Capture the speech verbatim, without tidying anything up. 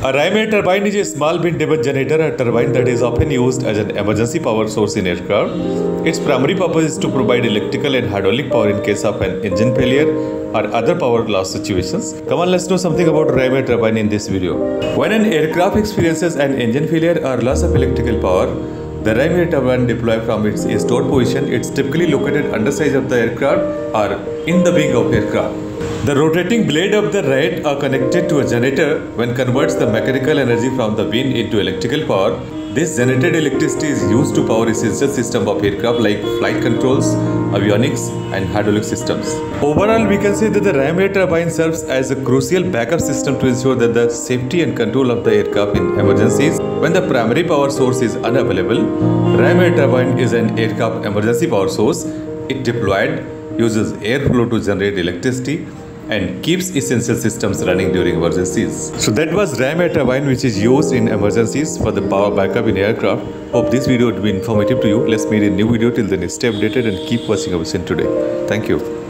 A Raymer turbine is a small wind-driven generator, a turbine that is often used as an emergency power source in aircraft. Its primary purpose is to provide electrical and hydraulic power in case of an engine failure or other power loss situations. Come on, let's know something about Raymer turbine in this video. When an aircraft experiences an engine failure or loss of electrical power, the Raymer turbine deploys from its stored position. It's typically located underside of the aircraft or in the wing of aircraft. The rotating blade of the rate are connected to a generator when converts the mechanical energy from the wind into electrical power. This generated electricity is used to power essential systems of aircraft like flight controls, avionics and hydraulic systems. Overall, we can say that the Raymer turbine serves as a crucial backup system to ensure that the safety and control of the aircraft in emergencies. When the primary power source is unavailable, Raymer turbine is an aircraft emergency power source. It deployed, uses airflow to generate electricity and keeps essential systems running during emergencies. So that was Raymer turbine, which is used in emergencies for the power backup in aircraft. Hope this video would be informative to you. Let's meet in a new video. Till then, stay updated and keep watching our channel today. Thank you.